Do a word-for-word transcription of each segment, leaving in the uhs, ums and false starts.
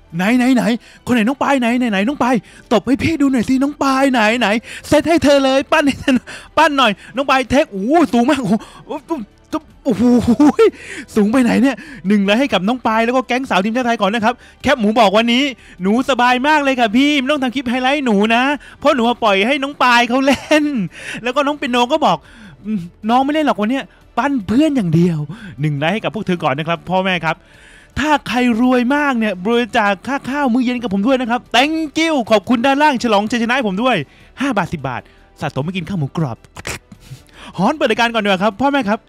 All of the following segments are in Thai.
ไหนไหนไหนคนไหนน้องปายไหนไหนไหนน้องปายตบให้พี่ดูหน่อยสิน้องปายไหนไหนเซตให้เธอเลยปั้นให้เธอปั้นหน่อยน้องปายเทคโอ้สูงมากโอ้โอ้โหสูงไปไหนเนี่ยหนึ่งเลยให้กับน้องปายแล้วก็แก๊งสาวทีมชาติไทยก่อนนะครับแคปหมูบอกวันนี้หนูสบายมากเลยค่ะพี่ไม่ต้องทำคลิปไฮไลท์หนูนะเพราะหนูปล่อยให้น้องปายเขาเล่นแล้วก็น้องเปียโนก็บอกน้องไม่เล่นหรอกวันนี้ปั้นเพื่อนอย่างเดียวหนึ่งเลยให้กับพวกเธอก่อนนะครับพ่อแม่ครับถ้าใครรวยมากเนี่ยบริจาคค่าข้าวมื้อเย็นกับผมด้วยนะครับ thank you ขอบคุณด้านล่างฉลองชัยชนะให้ผมด้วยห้าบาทสิบบาทสะสมมากินข้าวหมูกรอบฮอนเปิดรายการก่อนดีกว่าครับพ่อแม่ครับ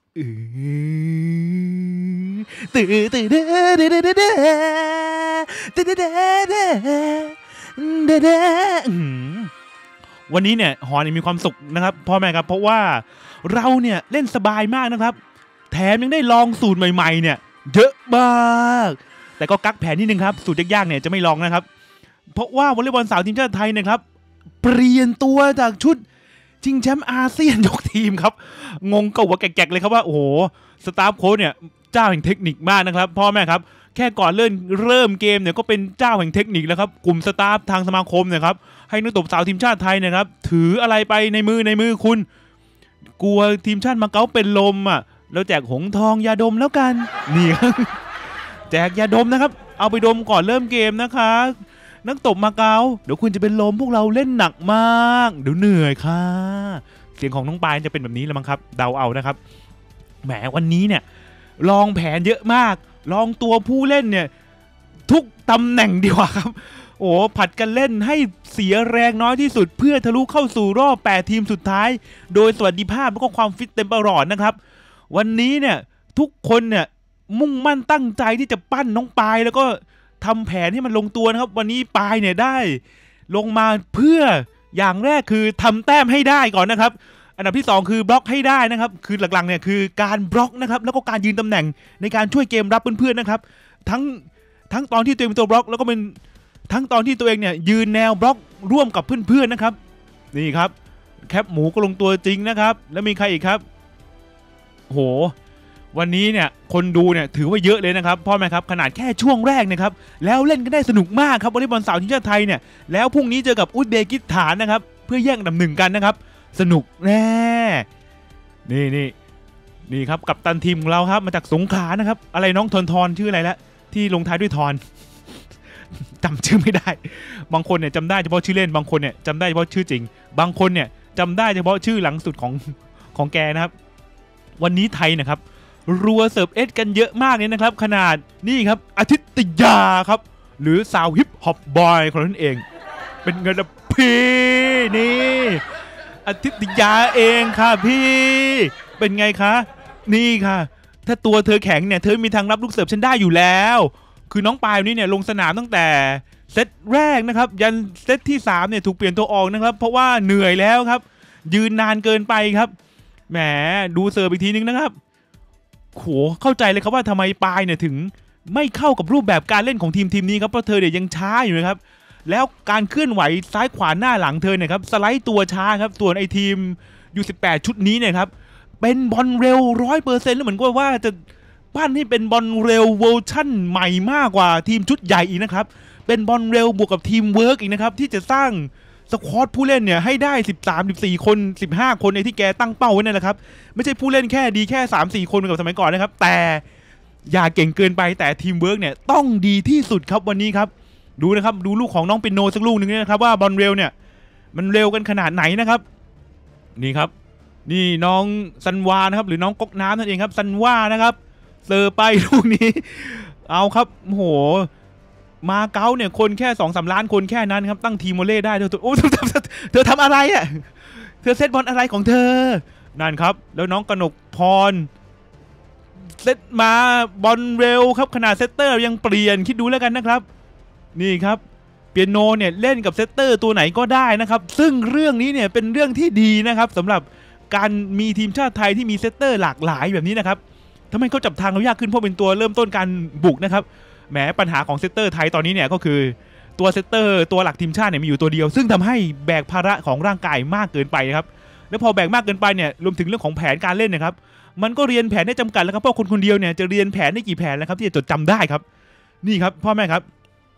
ตื่นตื่นเด้อเด้อเด้อเด้อเด้อเด้อเด้อเด้อเด้อวันนี้เนี่ยฮอนมีความสุขนะครับพ่อแม่ครับเพราะว่าเราเนี่ยเล่นสบายมากนะครับแถมยังได้ลองสูตรใหม่ๆเนี่ยเยอะมากแต่ก็กักแผนนิดนึงครับสูตรยากๆเนี่ยจะไม่ลองนะครับเพราะว่าวอลเลย์บอลสาวทีมชาติไทยนะครับเปลี่ยนตัวจากชุดชิงแชมป์อาเซียนยกทีมครับงงกับหัวแกกๆเลยครับว่าโอ้โหสตาฟโค้ชเนี่ยเจ้าแห่งเทคนิคมากนะครับพ่อแม่ครับแค่ก่อนเริ่มเริ่มเกมเนี่ยก็เป็นเจ้าแห่งเทคนิคแล้วครับกลุ่มสตาฟทางสมาคมเนี่ยครับให้นักตบสาวทีมชาติไทยนะครับถืออะไรไปในมือในมือคุณกลัวทีมชาติมาเก๊าเป็นลมอ่ะแล้วแจกหงทองยาดมแล้วกันนี่ครับแจกยาดมนะครับเอาไปดมก่อนเริ่มเกมนะคะนักตบมาเก๊าเดี๋ยวคุณจะเป็นลมพวกเราเล่นหนักมากเดี๋ยวเหนื่อยค่ะเสียงของน้องปายจะเป็นแบบนี้แล้วมั้งครับเดาเอานะครับแหมวันนี้เนี่ยลองแผนเยอะมากลองตัวผู้เล่นเนี่ยทุกตำแหน่งดีกว่าครับโอ้ผัดกันเล่นให้เสียแรงน้อยที่สุดเพื่อทะลุเข้าสู่รอบแปดทีมสุดท้ายโดยสวัสดิภาพและก็ความฟิตเต็มประหลอดนะครับวันนี้เนี่ยทุกคนเนี่ยมุ่งมั่นตั้งใจที่จะปั้นน้องปายแล้วก็ทำแผนให้มันลงตัวนะครับวันนี้ปายเนี่ยได้ลงมาเพื่ออย่างแรกคือทำแต้มให้ได้ก่อนนะครับอันดับที่สองคือบล็อกให้ได้นะครับคือหลักๆเนี่ยคือการบล็อกนะครับแล้วก็การยืนตำแหน่งในการช่วยเกมรับเพื่อนๆนะครับทั้งทั้งตอนที่ตัวเองเป็นตัวบล็อกแล้วก็เป็นทั้งตอนที่ตัวเองเนี่ยยืนแนวบล็อกร่วมกับเพื่อนๆนะครับนี่ครับแคปหมูก็ลงตัวจริงนะครับแล้วมีใครอีกครับโหวันนี้เนี่ยคนดูเนี่ยถือว่าเยอะเลยนะครับพ่อแม่ครับขนาดแค่ช่วงแรกนะครับแล้วเล่นกันได้สนุกมากครับวอลเลย์บอลสาวทีมชาติไทยเนี่ยแล้วพรุ่งนี้เจอกับอุซเบกิสถานนะครับเพื่อแย่งอันดับหนึ่งกันนะครับสนุกแน่นี่นี่นี่ครับกัปตันทีมของเราครับมาจากสงขลานะครับอะไรน้องทอนทอนชื่ออะไรละที่ลงท้ายด้วยทอนจำชื่อไม่ได้บางคนเนี่ยจำได้เฉพาะชื่อเล่นบางคนเนี่ยจำได้เฉพาะชื่อจริงบางคนเนี่ยจำได้เฉพาะชื่อหลังสุดของของแกนะครับวันนี้ไทยนะครับรัวเสิร์ฟเอสกันเยอะมากเลยนะครับขนาดนี่ครับอาทิตยาครับหรือสาวฮิปฮอปบอยคนนั้นเองเป็นเงินพี่นี่อาทิตยาเองค่ะพี่เป็นไงคะนี่ค่ะถ้าตัวเธอแข็งเนี่ยเธอมีทางรับลูกเสิร์ฟฉันได้อยู่แล้วคือน้องปายนี่เนี่ยลงสนามตั้งแต่เซตแรกนะครับยันเซตที่สามเนี่ยถูกเปลี่ยนตัวออกนะครับเพราะว่าเหนื่อยแล้วครับยืนนานเกินไปครับแหมดูเสิร์ฟอีกทีนึงนะครับโหเข้าใจเลยครับว่าทำไมปายเนี่ยถึงไม่เข้ากับรูปแบบการเล่นของทีมทีมนี้ครับเพราะเธอเนี่ยยังช้าอยู่นะครับแล้วการเคลื่อนไหวซ้ายขวาหน้าหลังเธอเนี่ยครับสไลด์ตัวช้าครับส่วนไอทีม ยู สิบแปด ชุดนี้เนี่ยครับเป็นบอลเร็ว ร้อยเปอร์เซ็นต์ แล้วเหมือนกับว่าจะปั้นให้เป็นบอลเร็วเวอร์ชั่นใหม่มากกว่าทีมชุดใหญ่อีกนะครับเป็นบอลเร็วบวกกับทีมเวิร์กอีกนะครับที่จะสร้างสควอตผู้เล่นเนี่ยให้ได้สิบสาม สิบสี่คนสิบห้าคนในที่แกตั้งเป้าไว้นั่นแหละครับไม่ใช่ผู้เล่นแค่ดีแค่ สาม สี่ คนเหมือนกับสมัยก่อนนะครับแต่อย่าเก่งเกินไปแต่ทีมเวิร์กเนี่ยต้องดีที่สุดครับวันนี้ครับดูนะครับดูลูกของน้องเปียโนสักลูกหนึ่งนะครับว่าบอลเร็วเนี่ยมันเร็วกันขนาดไหนนะครับนี่ครับนี่น้องซันวานะครับหรือน้องก๊กน้ำนั่นเองครับซันวานะครับเซอร์ไปลูกนี้เอาครับโหมาเก๊าเนี่ยคนแค่สองสามล้านคนแค่นั้นครับตั้งทีมวอลเลย์ได้เธอโอ้เธอทำอะไรอ่ะเธอเซตบอลอะไรของเธอนั่นครับแล้วน้องกนกพรเซตมาบอลเร็วครับขนาดเซตเตอร์ยังเปลี่ยนคิดดูแล้วกันนะครับนี่ครับเปียโนเนี่ยเล่นกับเซตเตอร์ตัวไหนก็ได้นะครับซึ่งเรื่องนี้เนี่ยเป็นเรื่องที่ดีนะครับสำหรับการมีทีมชาติไทยที่มีเซตเตอร์หลากหลายแบบนี้นะครับทำไมเขาจับทางเรายากขึ้นเพราะเป็นตัวเริ่มต้นการบุกนะครับแหมปัญหาของเซตเตอร์ไทยตอนนี้เนี่ยก็คือตัวเซตเตอร์ตัวหลักทีมชาติเนี่ยมีอยู่ตัวเดียวซึ่งทำให้แบกภาระของร่างกายมากเกินไปครับแล้วพอแบกมากเกินไปเนี่ยรวมถึงเรื่องของแผนการเล่นนะครับมันก็เรียนแผนได้จำกัดแล้วครับเพราะคนคนเดียวเนี่ยจะเรียนแผนได้กี่แผนแล้วครับที่จะจดจำได้ครับนี่ครับพ่อแม่ครับ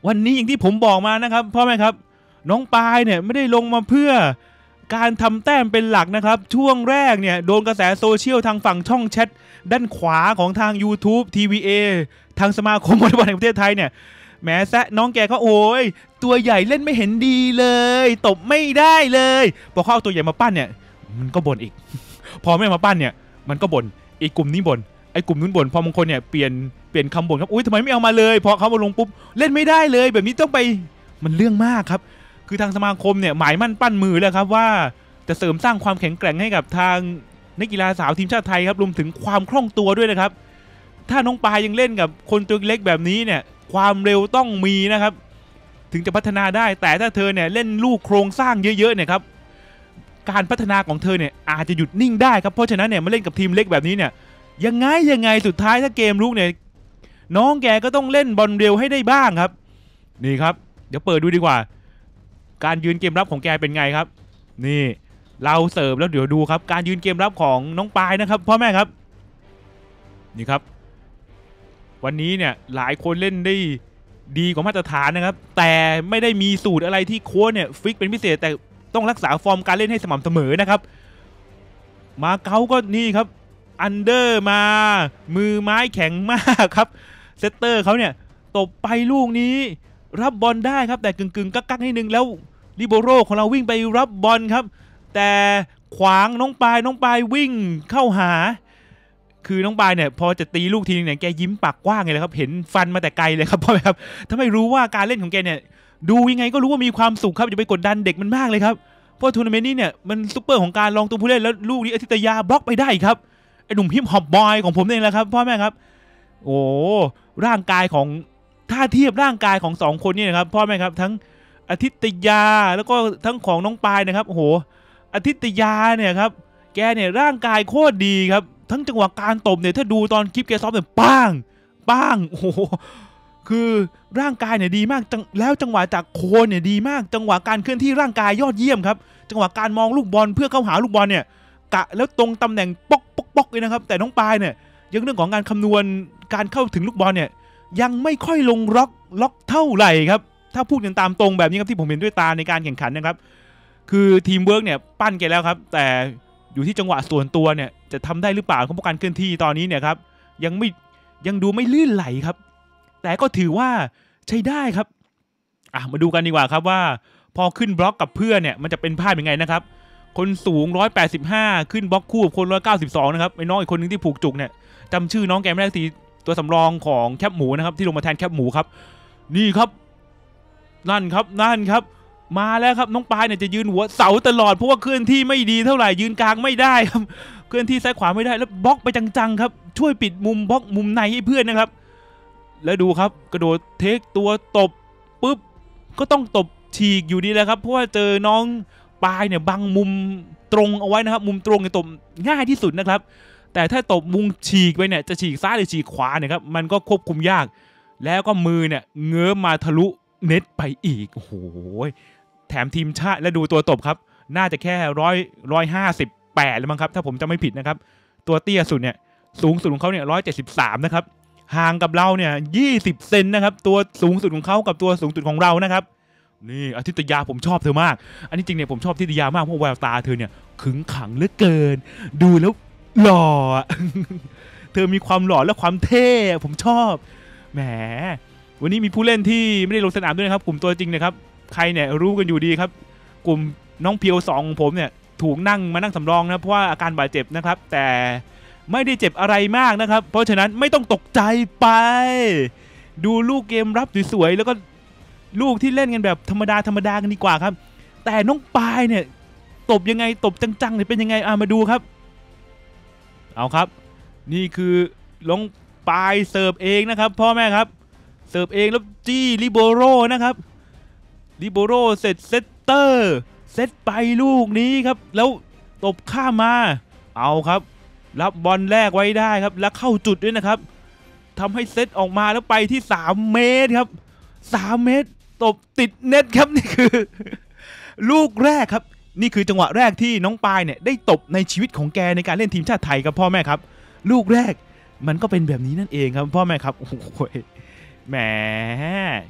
วันนี้อย่างที่ผมบอกมานะครับพ่อแม่ครับน้องปายเนี่ยไม่ได้ลงมาเพื่อการทำแต้มเป็นหลักนะครับช่วงแรกเนี่ยโดนกระแสโซเชียลทางฝั่งช่องแชทด้านขวาของทาง YouTube ที วี เอ ทางสมาคมวอลเลย์บอลแห่งประเทศไทยเนี่ยแหมแซะน้องแกก็โอ้ยตัวใหญ่เล่นไม่เห็นดีเลยตบไม่ได้เลยพอเข้าตัวใหญ่มาปั้นเนี่ยมันก็บ่นอีกพอไม่มาปั้นเนี่ยมันก็บ่นอีกกลุ่มนี้บ่นไอ้กลุ่มนู้นบ่นพอบางคนเนี่ยเปลี่ยนเปลี่ยนคำบ่นครับอุ้ยทำไมไม่เอามาเลยพอเขามาลงปุ๊บเล่นไม่ได้เลยแบบนี้ต้องไปมันเรื่องมากครับคือทางสมาคมเนี่ยหมายมั่นปั้นมือแล้วครับว่าจะเสริมสร้างความแข็งแกร่งให้กับทางนักกีฬาสาวทีมชาติไทยครับรวมถึงความคล่องตัวด้วยนะครับถ้าน้องปายยังเล่นกับคนตัวเล็กแบบนี้เนี่ยความเร็วต้องมีนะครับถึงจะพัฒนาได้แต่ถ้าเธอเนี่ยเล่นลูกโครงสร้างเยอะๆเนี่ยครับการพัฒนาของเธอเนี่ยอาจจะหยุดนิ่งได้ครับเพราะฉะนั้นเนี่ยมาเล่นกับทีมเล็กแบบนี้เนี่ยยังไงยังไงสุดท้ายถ้าเกมลุกเนี่ยน้องแกก็ต้องเล่นบอลเร็วให้ได้บ้างครับนี่ครับเดี๋ยวเปิดดูดีกว่าการยืนเกมรับของแกเป็นไงครับนี่เราเสิร์ฟแล้วเดี๋ยวดูครับการยืนเกมรับของน้องปายนะครับพ่อแม่ครับนี่ครับวันนี้เนี่ยหลายคนเล่นได้ดีกว่ามาตรฐานนะครับแต่ไม่ได้มีสูตรอะไรที่โค้ชเนี่ยฟิกเป็นพิเศษแต่ต้องรักษาฟอร์มการเล่นให้สม่ำเสมอนะครับมาเก๊าก็นี่ครับอันเดอร์มามือไม้แข็งมากครับเซตเตอร์เขาเนี่ยตบไปลูกนี้รับบอลได้ครับแต่กึ่งๆกักๆนิดนึงแล้วลิโบโรของเราวิ่งไปรับบอลครับแต่ขวางน้องปายน้องปายวิ่งเข้าหาคือน้องปายเนี่ยพอจะตีลูกทีนึงเนี่ยแกยิ้มปากกว้างเลยครับเห็นฟันมาแต่ไกลเลยครับพ่อครับถ้าไม่รู้ว่าการเล่นของแกเนี่ยดูยังไงก็รู้ว่ามีความสุขครับอย่าไปกดดันเด็กมันมากเลยครับเพราะทัวร์นาเมนต์นี้เนี่ยมันซุปเปอร์ของการลองตัวผู้เล่นแล้วลูกนี้อธิตยาบล็อกไปได้ครับไอ้หนุ่มฮิปฮอปบอยของผมเองแหละครับพ่อแม่ครับโอ้ร่างกายของถ้าเทียบร่างกายของสองคนนี่นะครับพ่อแม่ครับทั้งอธิตยาแล้วก็ทั้งของน้องปายนะครับโอ้โหอธิตยาเนี่ยครับแกเนี่ยร่างกายโคตรดีครับทั้งจังหวะการตบเนี่ยถ้าดูตอนคลิปแกซ้อมเนี่ยป้างป้างโอ้โหคือร่างกายเนี่ยดีมากแล้วจังหวะจากโคนเนี่ยดีมากจังหวะการเคลื่อนที่ร่างกายยอดเยี่ยมครับจังหวะการมองลูกบอลเพื่อเข้าหาลูกบอลเนี่ยกะแล้วตรงตำแหน่งป๊อกป๊อกป๊อกเลยนะครับแต่น้องปายเนี่ยยังเรื่องของการคำนวณการเข้าถึงลูกบอลเนี่ยยังไม่ค่อยลงล็อกล็อกเท่าไหร่ครับถ้าพูดกันตามตรงแบบนี้ครับที่ผมเห็นด้วยตาในการแข่งขันนะครับคือทีมเวิร์กเนี่ยปั้นแกแล้วครับแต่อยู่ที่จังหวะส่วนตัวเนี่ยจะทำได้หรือเปล่าเพราะการเคลื่อนที่ตอนนี้เนี่ยครับยังไม่ยังดูไม่ลื่นไหลครับแต่ก็ถือว่าใช้ได้ครับอ่ะมาดูกันดีกว่าครับว่าพอขึ้นบล็อกกับเพื่อนเนี่ยมันจะเป็นภาพยังไงนะครับคนสูงหนึ่งร้อยแปดสิบห้าขึ้นบล็อกคู่กับคนหนึ่งร้อยเก้าสิบสองนะครับไอ้น้องอีกคนนึงที่ผูกจุกเนี่ยจำชื่อน้องแกไม่ได้ทีตัวสำรองของแคปหมูนะครับที่ลงมาแทนแคปหมูครับนี่ครับนั่นครับนั่นครับมาแล้วครับน้องปายเนี่ยจะยืนหัวเสาตลอดเพราะว่าเคลื่อนที่ไม่ดีเท่าไหร่ยืนกลางไม่ได้ครับเคลื่อนที่ซ้ายขวาไม่ได้แล้วบล็อกไปจังๆครับช่วยปิดมุมบล็อกมุมในให้เพื่อนนะครับแล้วดูครับกระโดดเทคตัวตบปุ๊บก็ต้องตบฉีกอยู่ดีแล้วครับเพราะว่าเจอน้องปายเนี่ยบังมุมตรงเอาไว้นะครับมุมตรงเนี่ยตบง่ายที่สุดนะครับแต่ถ้าตบมุมฉีกไปเนี่ยจะฉีกซ้ายหรือฉีกขวาเนี่ยครับมันก็ควบคุมยากแล้วก็มือเนี่ยเงื้อมาทะลุเน็ตไปอีกโอ้โหแถมทีมชาติและดูตัวตบครับน่าจะแค่ร้อยร้อยห้าสิบแปดเลยมั้งครับถ้าผมจำไม่ผิดนะครับตัวเตี้ยสุดเนี่ยสูงสุดของเขาเนี่ยร้อยเจ็ดสิบสามนะครับห่างกับเราเนี่ยยี่สิบเซนนะครับตัวสูงสุดของเขากับตัวสูงสุดของเรานะครับนี่อธิตยาผมชอบเธอมากอันนี้จริงเนี่ยผมชอบอธิตยามากเพราะแววตาเธอเนี่ยขึงขังเหลือเกินดูแล้วหล่อ เธอมีความหล่อและความเท่ผมชอบแหมวันนี้มีผู้เล่นที่ไม่ได้ลงสนามด้วยนะครับกลุ่มตัวจริงนะครับใครเนี่ยรู้กันอยู่ดีครับกลุ่มน้องเพียวสองของผมเนี่ยถูกนั่งมานั่งสำรองนะเพราะว่าอาการบาดเจ็บนะครับแต่ไม่ได้เจ็บอะไรมากนะครับเพราะฉะนั้นไม่ต้องตกใจไปดูลูกเกมรับสวยๆแล้วก็ลูกที่เล่นกันแบบธรรมดาธรรมดากันดีกว่าครับแต่น้องปายเนี่ยตบยังไงตบจังๆเนี่ยเป็นยังไงอ่ะมาดูครับเอาครับนี่คือลงปายเสิร์ฟเองนะครับพ่อแม่ครับเสิร์ฟเองแล้วจี้ลิโบโรนะครับลิโบโรเสร็จเซตเตอร์เซตไปลูกนี้ครับแล้วตบข้ามมาเอาครับรับบอลแรกไว้ได้ครับแล้วเข้าจุดด้วยนะครับทำให้เซตออกมาแล้วไปที่สามเมตรครับสามเมตรตบติดเน็ตครับนี่คือลูกแรกครับนี่คือจังหวะแรกที่น้องปายเนี่ยได้ตบในชีวิตของแกในการเล่นทีมชาติไทยครับพ่อแม่ครับลูกแรกมันก็เป็นแบบนี้นั่นเองครับพ่อแม่ครับโอ้โหแหม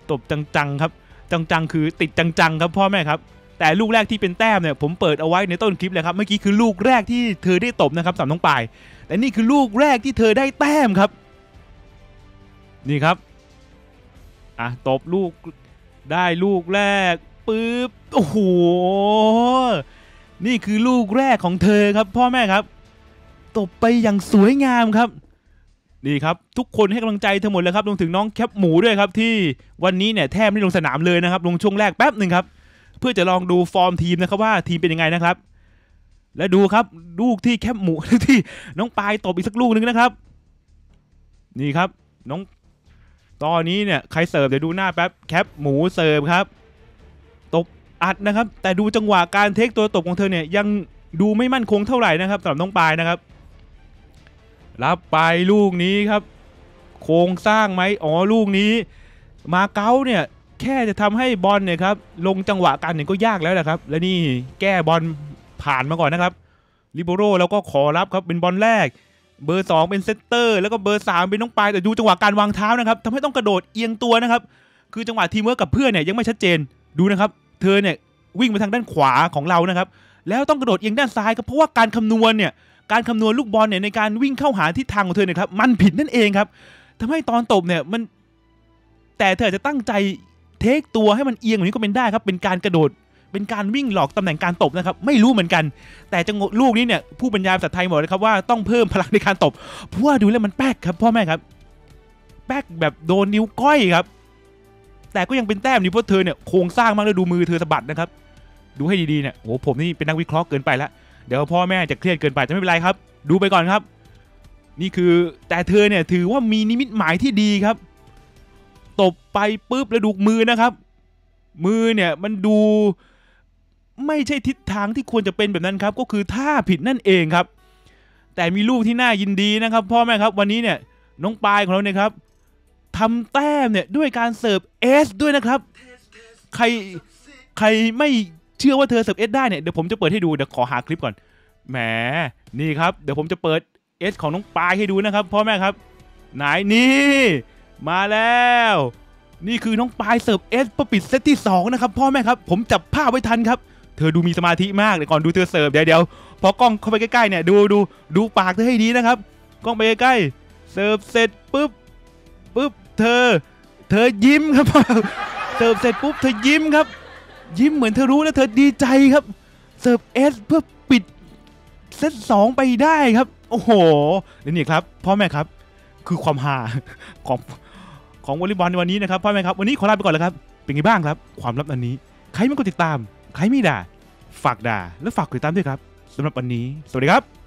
ตบจังๆครับจังๆคือติดจังๆครับพ่อแม่ครับแต่ลูกแรกที่เป็นแต้มเนี่ยผมเปิดเอาไว้ในต้นคลิปเลยครับเมื่อกี้คือลูกแรกที่เธอได้ตบนะครับสำหรับน้องปายแต่นี่คือลูกแรกที่เธอได้แต้มครับนี่ครับอ่ะตบลูกได้ลูกแรกปึ๊บโอ้โหนี่คือลูกแรกของเธอครับพ่อแม่ครับตบไปอย่างสวยงามครับนี่ครับทุกคนให้กำลังใจเธอหมดเลยครับรวมถึงน้องแคปหมูด้วยครับที่วันนี้เนี่ยแทบไม่ได้ลงสนามเลยนะครับลงช่วงแรกแป๊บหนึ่งครับเพื่อจะลองดูฟอร์มทีมนะครับว่าทีมเป็นยังไงนะครับและดูครับลูกที่แคปหมูที่น้องปายตบอีกสักลูกนึงนะครับนี่ครับน้องตอนนี้เนี่ยใครเสิร์ฟเดี๋ยวดูหน้าแป๊บแคปหมูเสิร์ฟครับตบอัดนะครับแต่ดูจังหวะการเทคตัวตบของเธอเนี่ยยังดูไม่มั่นคงเท่าไหร่นะครับสำหรับน้องปายนะครับรับไปลูกนี้ครับโครงสร้างไหมอ๋อลูกนี้มาเก๊าเนี่ยแค่จะทำให้บอลเนี่ยครับลงจังหวะกันเนี่ยก็ยากแล้วนะครับและนี่แก้บอลผ่านมาก่อนนะครับลิโบโรแล้วก็ขอรับครับเป็นบอลแรกเบอร์สองเป็นเซตเตอร์แล้วก็เบอร์สามเป็นน้องปายแต่ดูจังหวะการวางเท้านะครับทำให้ต้องกระโดดเอียงตัวนะครับคือจังหวะทีมเวิร์กกับเพื่อนเนี่ยยังไม่ชัดเจนดูนะครับเธอเนี่ยวิ่งไปทางด้านขวาของเรานะครับแล้วต้องกระโดดเอียงด้านซ้ายครับเพราะว่าการคำนวณเนี่ยการคำนวณลูกบอลเนี่ยในการวิ่งเข้าหาทิศทางของเธอเนี่ยครับมันผิดนั่นเองครับทำให้ตอนตบเนี่ยมันแต่เธออาจจะตั้งใจเทคตัวให้มันเอียงแบบนี้ก็เป็นได้ครับเป็นการกระโดดเป็นการวิ่งหลอกตำแหน่งการตบนะครับไม่รู้เหมือนกันแต่จังหวะลูกนี้เนี่ยผู้บรรยายภาษาไทยบอกเลยครับว่าต้องเพิ่มพลังในการตบเพราะว่าดูแล้วมันแป๊กครับพ่อแม่ครับแป๊กแบบโดนนิ้วก้อยครับแต่ก็ยังเป็นแต้มนี่เพราะเธอเนี่ยโครงสร้างมากเลยดูมือเธอสะบัดนะครับดูให้ดีๆเนี่ยโอ้ผมนี่เป็นนักวิเคราะห์เกินไปแล้วเดี๋ยวพ่อแม่จะเครียดเกินไปจะไม่เป็นไรครับดูไปก่อนครับนี่คือแต่เธอเนี่ยถือว่ามีนิมิตหมายที่ดีครับตบไปปุ๊บแล้วดูมือนะครับมือเนี่ยมันดูไม่ใช่ทิศทางที่ควรจะเป็นแบบนั้นครับก็คือท่าผิดนั่นเองครับแต่มีลูกที่น่ายินดีนะครับพ่อแม่ครับวันนี้เนี่ยน้องปายของเราเนี่ยครับทำแต้มเนี่ยด้วยการเสิร์ฟเอสด้วยนะครับใครใครไม่เชื่อว่าเธอเสิร์ฟเอสได้เนี่ยเดี๋ยวผมจะเปิดให้ดูเดี๋ยวขอหาคลิปก่อนแหมนี่ครับเดี๋ยวผมจะเปิดเอสของน้องปายให้ดูนะครับพ่อแม่ครับไหนนี่มาแล้วนี่คือน้องปายเสิร์ฟเอสประปิดเซตที่สองนะครับพ่อแม่ครับผมจับภาพไว้ทันครับเธอดูมีสมาธิมากเลยก่อนดูเธอเสิร์ฟเดี๋ยวเดี๋ยวพอกล้องเข้าไปใกล้ๆเนี่ยดูดูดูปากเธอให้ดีนะครับกล้องไปใกล้ๆเสิร์ฟเสร็จปุ๊บปุ๊บเธอเธอยิ้มครับเสิร์ฟเสร็จปุ๊บเธอยิ้มครับยิ้มเหมือนเธอรู้แล้วเธอดีใจครับเสิร์ฟเอสเพื่อปิดเซตสองไปได้ครับโอ้โหนี่ครับพ่อแม่ครับคือความฮาของของวอลเลย์บอลในวันนี้นะครับพ่อแม่ครับวันนี้ขอลาไปก่อนแล้วครับเป็นไงบ้างครับความลับอันนี้ใครไม่กดติดตามใครไม่ด่าฝากด่าและฝากติดตามด้วยครับสำหรับวันนี้สวัสดีครับ